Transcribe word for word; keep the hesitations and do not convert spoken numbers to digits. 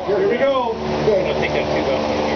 Here we go. I don't think that's too bad.